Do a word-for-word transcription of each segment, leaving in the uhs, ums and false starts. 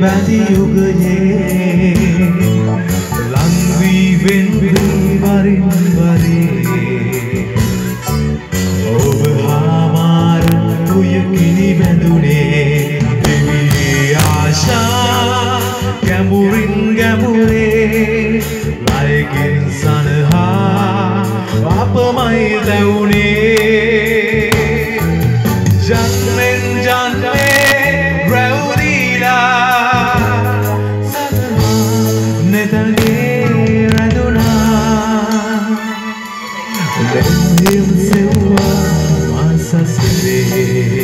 බැඳි යුගයේ ලං වී වෙන් වී වරින් වරේ ඔබ හා මාර උය කිනි බැඳුනේ දෙවියේ ආශා ගැඹුරින් ගැඹුරේ ලයකින් සනහා අපමයි දැවුනේ ජන්මෙන් ජන්මේ රැවුදීලා සදහා නෙතගේ රැඳුනා දෙවියන් සෙව්වා මාසසිරේ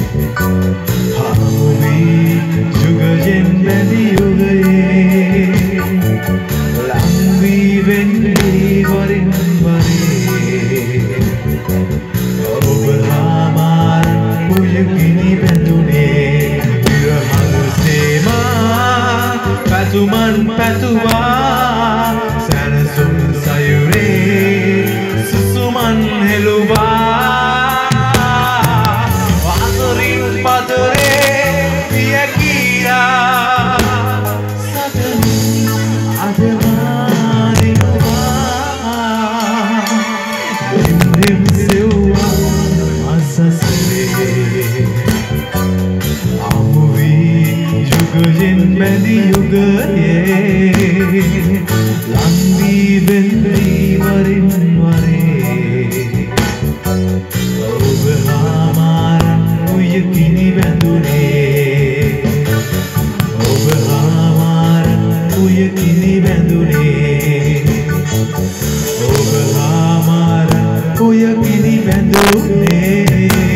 හාමුවී යුගයෙන් බැඳි යුගයේ ලං වී වෙන් වී වරින් වරේ ඔබ හා මාර උය කිනි බැඳුනේ ඉරහඳ සේමා පැතුමන් පැතුවා සැනසුම් සයුරේ සුසුමන් හෙළුවා වාසරින් පතරේ පිය කීරා සදමින් අදවා දෙනවා දෙම් සෙව්වා අසසලේ අමුවී යුගයෙන් බැඳි යුගයේ ලං වී වෙන් වී වරින් වරේ ඔබ හා මාර උය කිනි බැඳුනේ ඔබ හා මාර උය කිනි බැඳුනේ ඔබ හා මාර උය කිනි බැඳුනේ